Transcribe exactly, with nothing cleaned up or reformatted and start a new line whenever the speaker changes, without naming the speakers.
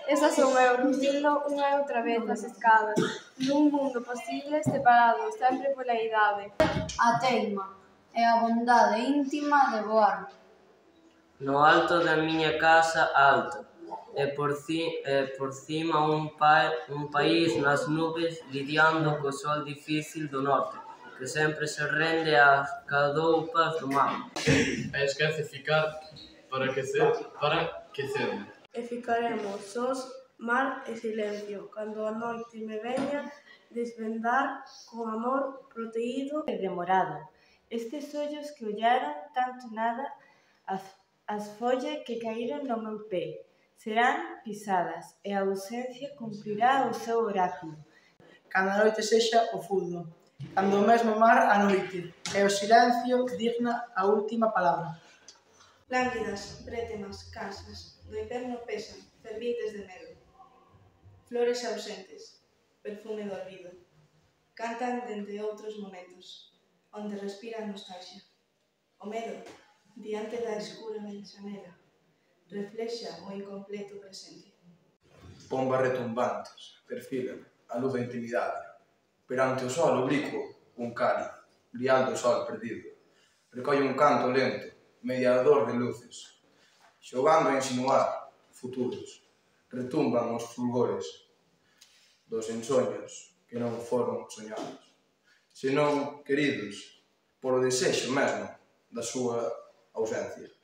Esas son eu ruxindo unha e outra vez as escadas dun mundo posible separado sempre pola idade.
A teima e a bondade íntima de voar.
No alto da miña casa alta, e por, ci, e por cima un, pa, un país nas nubes lidiando co sol difícil do norte, que sempre se rende ás cadoupas do mar.
E esquece ficar para que se para que cede.
E ficaremos sós, mar e silencio, cando a noite me veña desvendar con amor proteído
e demorado. Estes ollos que ollaron tanto nada, as, as follas que caíron no meu pé, serán pisadas e a ausencia cumprirá o seu oráculo.
Cando a noite sexa o fundo, cando o mesmo mar a noite, e o silencio digna a última palabra.
Lánguidas, brétemas, casas, do inverno pesan, fervites de medo. Flores ausentes, perfume do olvido, cantan dende outros momentos, onde respiran nostalgia. O medo, diante da escura benxanela, reflexa o incompleto presente.
Pombas retumbantes, perfilan a luz da intimidade. Perante o sol oblicuo, un cáliz, brial do sol perdido. Recolle un canto lento, mediador de luces, xogando a insinuar futuros. Retumban os fulgores dos ensoños que non foron soñados, senón queridos polo desexo mesmo da súa ausencia.